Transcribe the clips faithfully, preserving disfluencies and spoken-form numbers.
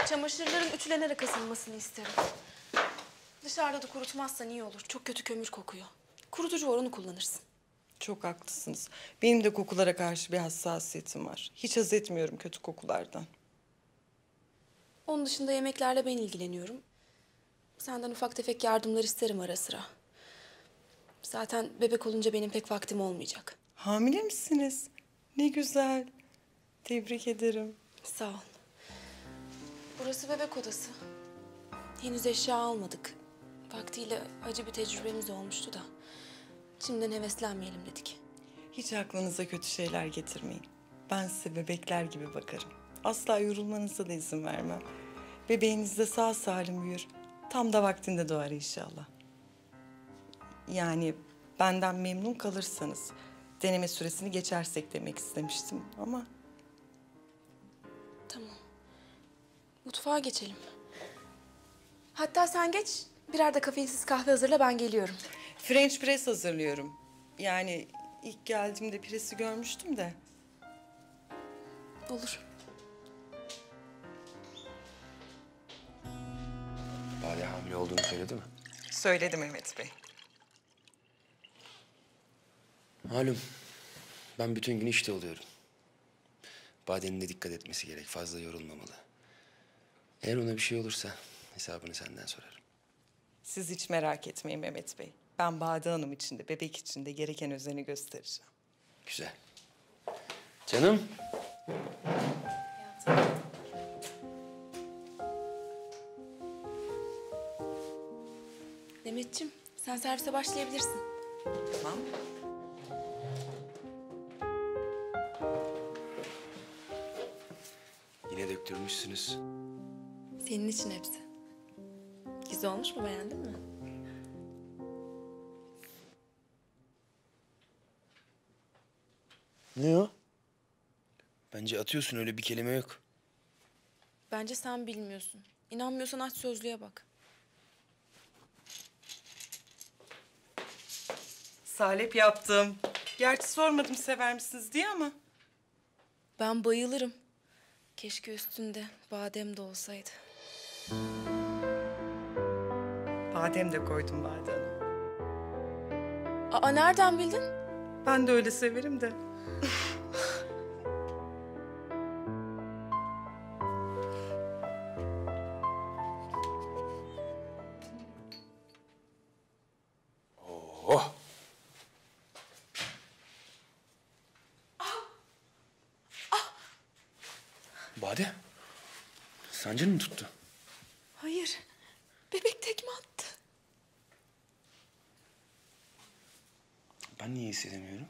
Çamaşırların ütülenerek asılmasını isterim. Dışarıda da kurutmazsan iyi olur. Çok kötü kömür kokuyor. Kurutucu var, onu kullanırsın. Çok haklısınız. Benim de kokulara karşı bir hassasiyetim var. Hiç haz etmiyorum kötü kokulardan. Onun dışında yemeklerle ben ilgileniyorum. Senden ufak tefek yardımlar isterim ara sıra. Zaten bebek olunca benim pek vaktim olmayacak. Hamile misiniz? Ne güzel. Tebrik ederim. Sağ ol. Burası bebek odası. Henüz eşya almadık. Vaktiyle acı bir tecrübemiz olmuştu da. Şimdiden heveslenmeyelim dedik. Hiç aklınıza kötü şeyler getirmeyin. Ben size bebekler gibi bakarım. Asla yorulmanıza da izin vermem. Bebeğiniz de sağ salim büyür. Tam da vaktinde doğar inşallah. Yani benden memnun kalırsanız, deneme süresini geçersek demek istemiştim ama... Tamam. Mutfağa geçelim. Hatta sen geç, birer de kafeinsiz kahve hazırla, ben geliyorum. French press hazırlıyorum. Yani ilk geldiğimde presi görmüştüm de. Olur. Bade hamile olduğunu söyledi mi? Söyledi Mehmet Bey. Malum, ben bütün gün işte oluyorum. Bade'nin de dikkat etmesi gerek, fazla yorulmamalı. Eğer ona bir şey olursa hesabını senden sorarım. Siz hiç merak etmeyin Mehmet Bey. Ben Bade Hanım için de bebek için de gereken özeni göstereceğim. Güzel. Canım. Demetciğim, sen servise başlayabilirsin. Tamam. Yine döktürmüşsünüz. Senin için hepsi. Güzel olmuş mu, beğendin mi? Ne o? Bence atıyorsun, öyle bir kelime yok. Bence sen bilmiyorsun. İnanmıyorsan aç sözlüğe bak. Salep yaptım. Gerçi sormadım sever misiniz diye ama. Ben bayılırım. Keşke üstünde badem de olsaydı. Badem de koydum Bade Hanım. Aa, nereden bildin? Ben de öyle severim de. Oh! Bade, sancın mı tuttu? Hayır. Bebek tekme attı. Ben niye hissedemiyorum?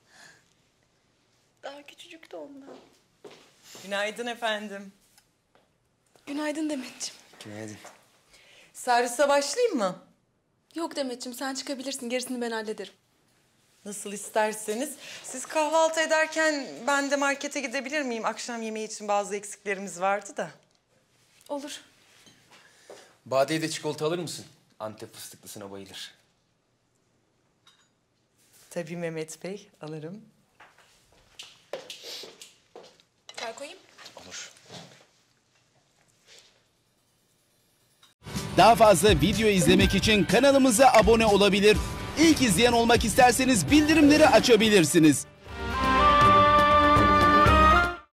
Daha küçücük de ondan. Günaydın efendim. Günaydın Demetciğim. Günaydın. Servise başlayayım mı? Yok Demetciğim, sen çıkabilirsin. Gerisini ben hallederim. Nasıl isterseniz. Siz kahvaltı ederken ben de markete gidebilir miyim? Akşam yemeği için bazı eksiklerimiz vardı da. Olur. Bade'ye de çikolata alır mısın? Antep fıstıklısına bayılır. Tabii Mehmet Bey, alırım. Çay koyayım. Olur. Daha fazla video izlemek için kanalımıza abone olabilir. İlk izleyen olmak isterseniz bildirimleri açabilirsiniz.